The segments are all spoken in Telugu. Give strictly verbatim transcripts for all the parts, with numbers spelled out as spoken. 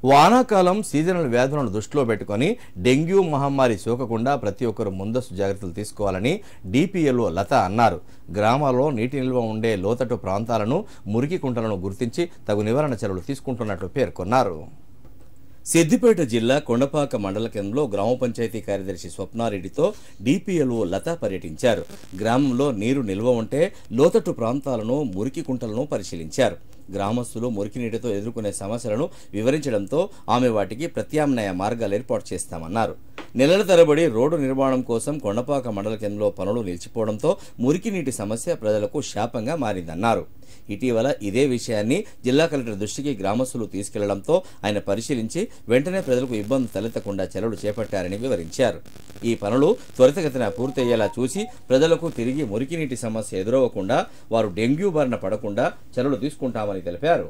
వానాకాలం సీజనల్ వ్యాధులను దృష్టిలో పెట్టుకుని డెంగ్యూ మహమ్మారి సోకకుండా ప్రతి ఒక్కరూ ముందస్తు జాగ్రత్తలు తీసుకోవాలని డిపిఎల్ఓ లత అన్నారు. గ్రామాల్లో నీటి నిల్వ ఉండే లోతట్టు ప్రాంతాలను, మురికి కుంటలను గుర్తించి తగు నివారణ చర్యలు తీసుకుంటున్నట్లు పేర్కొన్నారు. సిద్దిపేట జిల్లా కొండపాక మండల కేంద్రంలో గ్రామ పంచాయతీ కార్యదర్శి స్వప్నారెడ్డితో డిపిఎల్ఓ లత పర్యటించారు. గ్రామంలో నీరు నిల్వ ఉంటే లోతట్టు ప్రాంతాలను, మురికి కుంటలను పరిశీలించారు. గ్రామస్తులు మురికి నీటితో ఎదుర్కొనే సమస్యలను వివరించడంతో ఆమె వాటికి ప్రత్యామ్నాయ మార్గాలు ఏర్పాటు చేస్తామన్నారు. నెలల తరబడి రోడ్డు నిర్మాణం కోసం కొండపాక మండల కేంద్రంలో పనులు నిలిచిపోవడంతో మురికి నీటి సమస్య ప్రజలకు శాపంగా మారిందన్నారు. ఇటీవల ఇదే విషయాన్ని జిల్లా కలెక్టర్ దృష్టికి గ్రామస్తులు తీసుకెళ్లడంతో ఆయన పరిశీలించి వెంటనే ప్రజలకు ఇబ్బంది తలెత్తకుండా చర్యలు చేపట్టారని వివరించారు. ఈ పనులు త్వరితగతిన పూర్తయ్యేలా చూసి ప్రజలకు తిరిగి మురికి నీటి సమస్య ఎదురవ్వకుండా, వారు డెంగ్యూ బారిన పడకుండా చర్యలు తీసుకుంటామని తెలిపారు.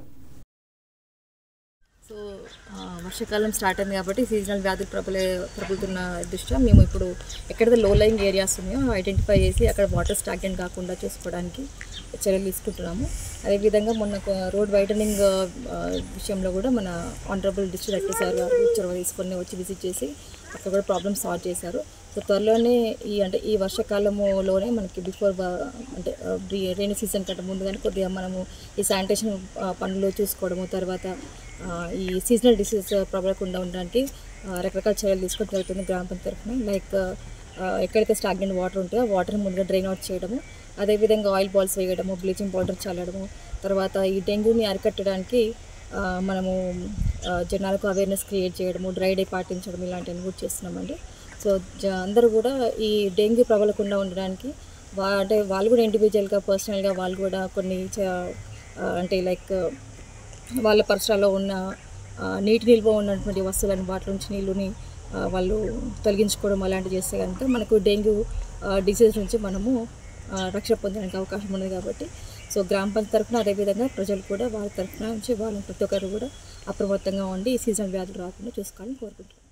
సో వర్షాకాలం స్టార్ట్ అయింది కాబట్టి సీజనల్ వ్యాధులు ప్రబలే ప్రబలుతున్న దృష్ట్యా మేము ఇప్పుడు ఎక్కడైతే లో లయింగ్ ఏరియాస్ ఉన్నాయో ఐడెంటిఫై చేసి అక్కడ వాటర్ స్టాగ్నెంట్ కాకుండా చూసుకోవడానికి చర్యలు తీసుకుంటున్నాము. అదేవిధంగా మొన్న రోడ్ వైడనింగ్ విషయంలో కూడా మన ఆనరబుల్ డిస్ట్రిక్ట్ కలెక్టర్ సార్ గారు చొరవ తీసుకొని వచ్చి విజిట్ చేసి అక్కడ కూడా ప్రాబ్లమ్ సాల్వ్ చేశారు. సో త్వరలోనే ఈ అంటే ఈ వర్షాకాలంలోనే మనకి బిఫోర్ అంటే రైనీ సీజన్ కంటే ముందుగానే కొద్దిగా మనము ఈ శానిటేషన్ పనులు చూసుకోవడము, తర్వాత ఈ సీజనల్ డిసీజ్ ప్రబలకుండా ఉండడానికి రకరకాల చర్యలు తీసుకోవడం జరుగుతుంది గ్రామ పంచాయతీ తరఫున. లైక్ ఎక్కడైతే స్టాగ్నెంట్ వాటర్ ఉంటుందో వాటర్ని ముందుగా డ్రైన్ అవుట్ చేయడము, అదేవిధంగా ఆయిల్ బాల్స్ వేయడము, బ్లీచింగ్ పౌడర్ చల్లడము, తర్వాత ఈ డెంగ్యూని అరికట్టడానికి మనము జనాలకు అవేర్నెస్ క్రియేట్ చేయడము, డ్రై డే పాటించడం ఇలాంటివన్నీ కూడా చేస్తున్నామండి. సో అందరూ కూడా ఈ డెంగ్యూ ప్రబలకుండా ఉండడానికి వా అంటే వాళ్ళు కూడా ఇండివిజువల్గా పర్సనల్గా వాళ్ళు కూడా కొన్ని అంటే లైక్ వాళ్ళ పరిసరాల్లో ఉన్న నీటి నిల్వ ఉన్నటువంటి వస్తువులను వాటి నుంచి నీళ్ళుని వాళ్ళు తొలగించుకోవడం అలాంటివి చేస్తే కనుక మనకు డెంగ్యూ డిసీజ్ నుంచి మనము రక్షణ పొందడానికి అవకాశం ఉంది. కాబట్టి సో గ్రామ పంచాయతీ తరఫున అదేవిధంగా ప్రజలు కూడా వాళ్ళ తరఫున నుంచి వాళ్ళని ప్రతి ఒక్కరు కూడా అప్రమత్తంగా ఉండి ఈ సీజన్ వ్యాధులు రాకుండా చూసుకోవాలని కోరుకుంటున్నాను.